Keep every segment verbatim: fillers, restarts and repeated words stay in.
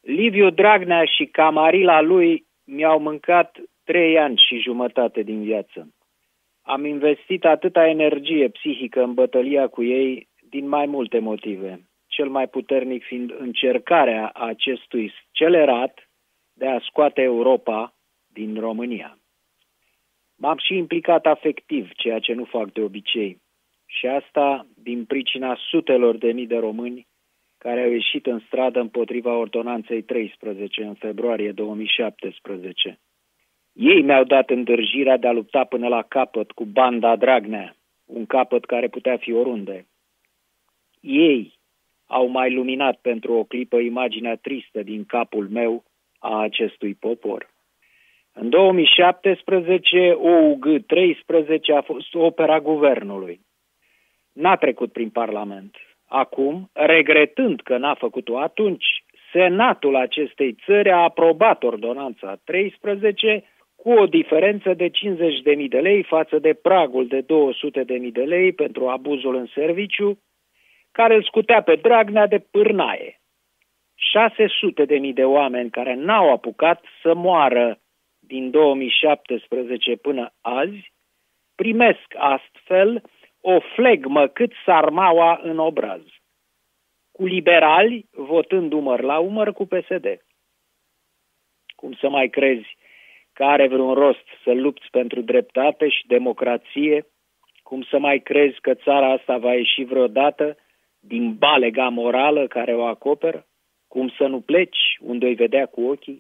Liviu Dragnea și camarila lui mi-au mâncat trei ani și jumătate din viață. Am investit atâta energie psihică în bătălia cu ei din mai multe motive, cel mai puternic fiind încercarea acestui scelerat de a scoate Europa din România. M-am și implicat afectiv, ceea ce nu fac de obicei, și asta din pricina sutelor de mii de români care au ieșit în stradă împotriva ordonanței treisprezece în februarie două mii șaptesprezece. Ei mi-au dat îndârjirea de a lupta până la capăt cu banda Dragnea, un capăt care putea fi oriunde. Ei au mai luminat pentru o clipă imaginea tristă din capul meu a acestui popor. În două mii șaptesprezece, O U G treisprezece a fost opera guvernului. N-a trecut prin Parlament. Acum, regretând că n-a făcut-o atunci, Senatul acestei țări a aprobat ordonanța treisprezece cu o diferență de cincizeci de mii de lei față de pragul de două sute de mii de lei pentru abuzul în serviciu, care îl scutea pe Dragnea de pârnaie. șase sute de mii de oameni care n-au apucat să moară din două mii șaptesprezece până azi primesc astfel o flegmă cât sarmaua în obraz, cu liberali votând umăr la umăr cu P S D. Cum să mai crezi că are vreun rost să lupți pentru dreptate și democrație? Cum să mai crezi că țara asta va ieși vreodată din balega morală care o acoperă? Cum să nu pleci unde o vedea cu ochii?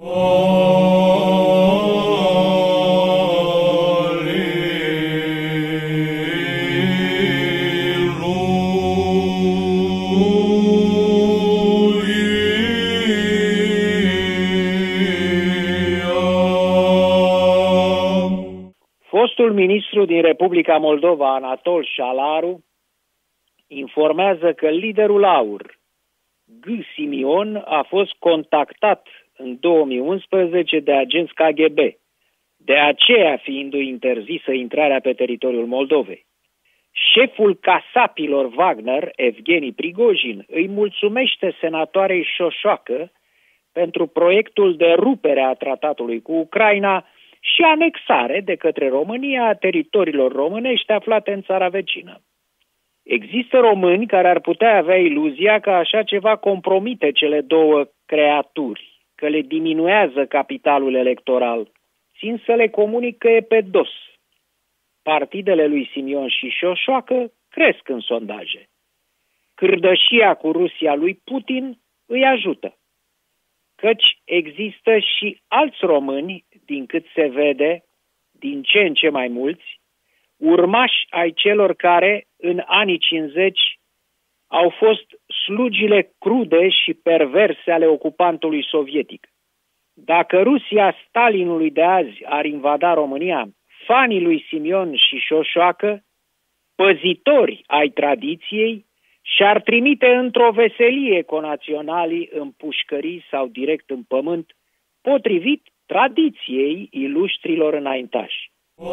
Fostul ministru din Republica Moldova, Anatol Șalaru, informează că liderul AUR, G. Simion, a fost contactat în două mii unsprezece de agenți K G B, de aceea fiindu-i interzisă intrarea pe teritoriul Moldovei. Șeful casapilor Wagner, Evgeni Prigojin, îi mulțumește senatoarei Șoșoacă pentru proiectul de rupere a tratatului cu Ucraina și anexare de către România a teritoriilor românești aflate în țara vecină. Există români care ar putea avea iluzia că așa ceva compromite cele două creaturi, că le diminuează capitalul electoral. Țin să le comunic că e pe dos. Partidele lui Simion și Șoșoacă cresc în sondaje. Cârdășia cu Rusia lui Putin îi ajută, căci există și alți români, din cât se vede, din ce în ce mai mulți, urmași ai celor care, în anii cincizeci, au fost slugile crude și perverse ale ocupantului sovietic. Dacă Rusia Stalinului de azi ar invada România, fanii lui Simion și Șoșoacă, păzitori ai tradiției, și-ar trimite într-o veselie conaționalii în pușcării sau direct în pământ, potrivit tradiției iluștrilor înaintași.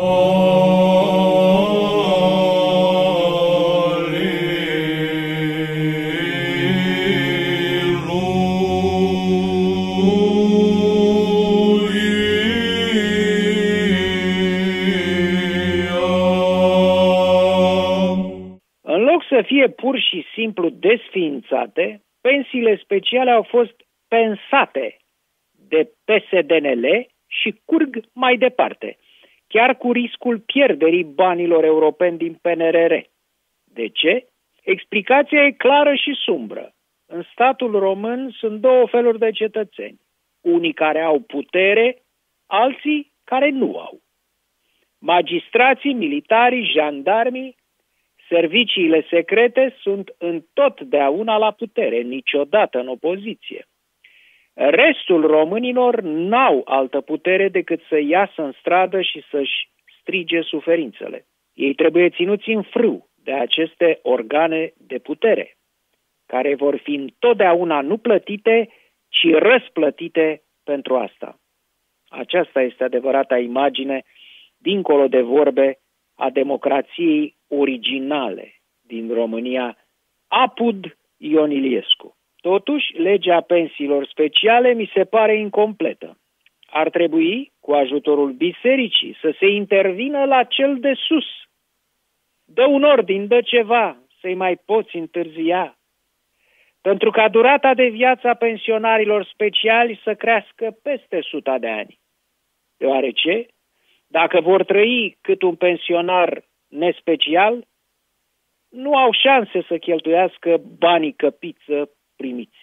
În loc să fie pur și simplu desființate, pensiile speciale au fost pensate de P S D N L și curg mai departe, chiar cu riscul pierderii banilor europeni din P N R R. De ce? Explicația e clară și sumbră. În statul român sunt două feluri de cetățeni. Unii care au putere, alții care nu au. Magistrații, militarii, jandarmii, serviciile secrete sunt întotdeauna la putere, niciodată în opoziție. Restul românilor n-au altă putere decât să iasă în stradă și să-și strige suferințele. Ei trebuie ținuți în frâu de aceste organe de putere, care vor fi întotdeauna nu plătite, ci răsplătite pentru asta. Aceasta este adevărata imagine, dincolo de vorbe, a democrației originale din România, apud Ion Iliescu. Totuși, legea pensiilor speciale mi se pare incompletă. Ar trebui, cu ajutorul bisericii, să se intervină la cel de sus. Dă un ordin, dă ceva, să-i mai poți întârzia. Pentru ca durata de viață a pensionarilor speciali să crească peste suta de ani. Deoarece, dacă vor trăi cât un pensionar nespecial, nu au șanse să cheltuiască banii căpiță primiți.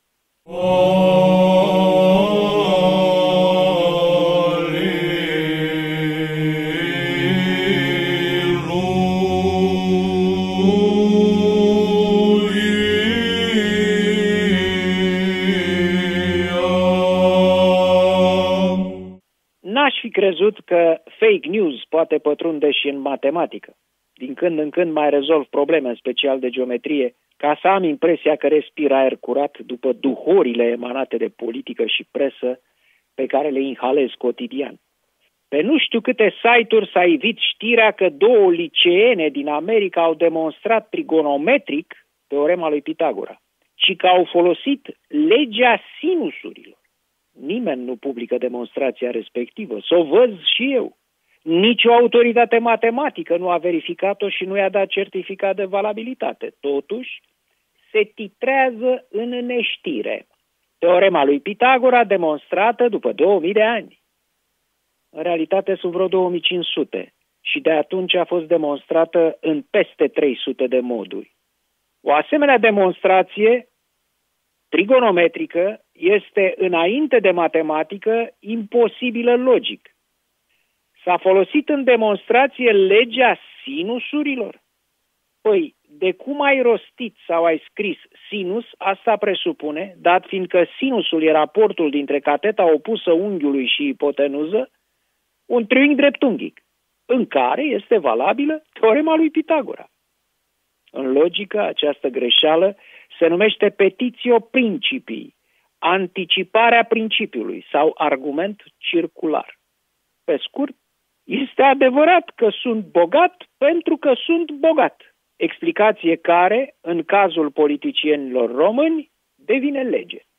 N-aș fi crezut că fake news poate pătrunde și în matematică. Din când în când mai rezolv probleme, în special de geometrie, ca să am impresia că respir aer curat după duhorile emanate de politică și presă pe care le inhalez cotidian. Pe nu știu câte site-uri s-a ivit știrea că două liceene din America au demonstrat trigonometric teorema lui Pitagora și că au folosit legea sinusurilor. Nimeni nu publică demonstrația respectivă, să o văd și eu. Nici o autoritate matematică nu a verificat-o și nu i-a dat certificat de valabilitate. Totuși, se titrează în neștire. Teorema lui Pitagora demonstrată după două mii de ani. În realitate sunt vreo două mii cinci sute și de atunci a fost demonstrată în peste trei sute de moduri. O asemenea demonstrație trigonometrică este, înainte de matematică, imposibilă logic. S-a folosit în demonstrație legea sinusurilor? Păi, de cum ai rostit sau ai scris sinus, asta presupune, dat fiindcă sinusul e raportul dintre cateta opusă unghiului și ipotenuză, un triunghi dreptunghic, în care este valabilă teorema lui Pitagora. În logică, această greșeală se numește petitio principii, anticiparea principiului sau argument circular. Pe scurt, este adevărat că sunt bogat pentru că sunt bogat, explicație care, în cazul politicienilor români, devine lege.